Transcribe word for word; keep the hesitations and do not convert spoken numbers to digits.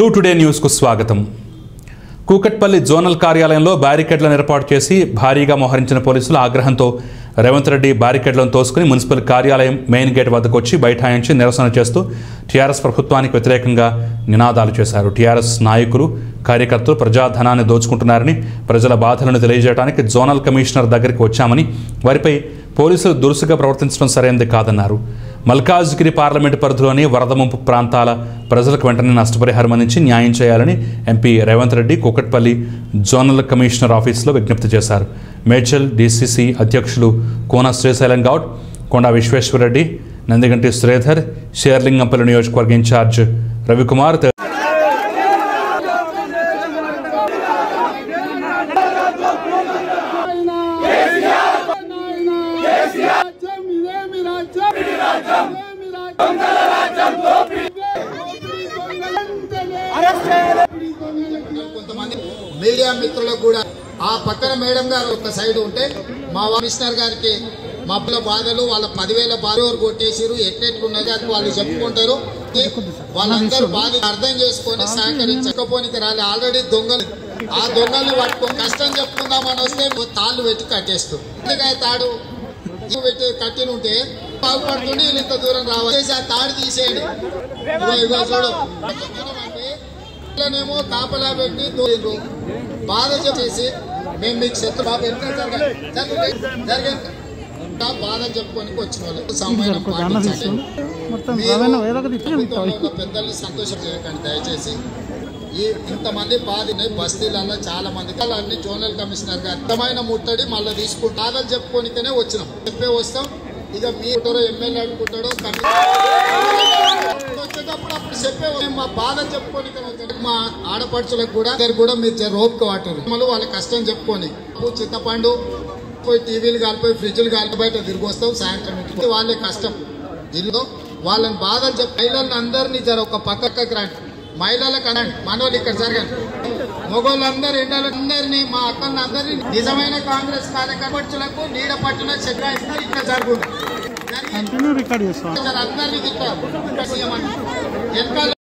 Two today news కు స్వాగతం. Kukatpally zonal కార్యాలయంలో బ్యారికేడ్లను ఏర్పాటు చేసి భారీగా మోహరించిన పోలీసులు ఆగ్రహంతో రేవంత్ రెడ్డి బ్యారికేడ్లను తోసుకుని మున్సిపల్ కార్యాలయం మెయిన్ గేట్ వద్దకు వచ్చి బైఠాయించి నిరసన చేస్తూ టీఆర్ఎస్ ప్రభుత్వానికి వ్యతిరేకంగా నినాదాలు చేశారు. టీఆర్ఎస్ నాయకులు కార్యకర్తలు ప్రజాధనాన్ని దోచుకుంటున్నారని, ప్రజల బాధలను తెలియజేయడానికి జోనల్ కమిషనర్ దగ్గరికి వచ్చామని, వారిపై పోలీసులు దురుసుగా ప్రవర్తించడం సరైనది కాదన్నారు. మల్కాజ్గిరి పార్లమెంటు పరిధిలోని వరద ముంపు ప్రాంతాల ప్రజలకు వెంటనే నష్టపరిహారం అందించి న్యాయం చేయాలని MP Revanth Reddy Kukatpally zonal commissioner ఆఫీసులో విజ్ఞప్తి చేశారు. మేడ్చల్ డీసీసీ అధ్యక్షులు కోన శ్రీశైలం గౌడ్, కొండా విశ్వేశ్వరరెడ్డి, నందిగంటి శ్రీధర్, షేర్లింగంపల్లి నియోజకవర్గ ఇన్ఛార్జ్ రవికుమార్ కొంతమంది మీడియా మిత్రులకు కూడా ఆ పక్కన మేడం గారు ఒక సైడ్ ఉంటే మా కమిషనర్ గారికి మా బాధలు వాళ్ళ పదివేల బాధలు కొట్టేసారు, ఎట్లెట్లున్నది అది వాళ్ళు చెప్పుకుంటారు. వాళ్ళందరూ బాధ అర్థం చేసుకొని సహకరించకపోనికి రాలి. ఆల్రెడీ దొంగలు ఆ దొంగల్ని పట్టుకొని కష్టం చెప్పుకుందామని వస్తే తాళ్ళు పెట్టి కట్టేస్తారు. అందుకే తాడు పెట్టి కట్టిన ఉంటే బాగుపడుతుండే వీళ్ళు ఇంత దూరం రావాలి. ఆ తాడు తీసేయండి. ఇగో చూడు నేమో కాపలా పెట్టి దూరు బాధ చెప్పేసి మేము మీకు శత్రు బాబు ఎంత జరిగే బాధ చెప్పుకోనికి వచ్చిన వాళ్ళు సమయం పాటించండి. పెద్దల్ని సంతోషం చేయకండి దయచేసి. ఈ ఇంతమంది బాధ బస్తీలలో చాలా మంది అన్ని జోనల్ కమిషనర్ గారు అర్థమైన ముట్టడి మళ్ళీ తీసుకుంటాం. బాధలు చెప్పుకోనికనే వచ్చినాం. చెప్పే వస్తాం. ఇక మీరు ఎమ్మెల్యే అనుకుంటాడో వచ్చేటప్పుడు అప్పుడు చెప్పే మా బాధలు చెప్పుకోనికనే మా ఆడపడుచులకు కూడా కూడా మీరు రోపుకు వాటారు వాళ్ళ కష్టం చెప్పుకొని చింతపండు పోయి టీవీలు కాలిపోయి ఫ్రిడ్జ్లు కాలి బయట తిరిగి వస్తాం. సాయంత్రం ఇంటికి వాళ్ళే కష్టం ఇల్లు వాళ్ళని బాధలు చెప్పి మహిళలను అందరినీ జర ఒక పక్కకి రండి. మహిళలకు అనండి, మనోళ్ళు ఇక్కడ జరగండి. మొగోళ్ళందరూ ఎండలందరినీ మా అక్కలను అందరినీ నిజమైన కాంగ్రెస్ కార్యకర్తలకు నీడ పట్టిన చక్రాయిస్తే ఇక్కడ జరుగుతుంది. అందరినీ తిట్టారు.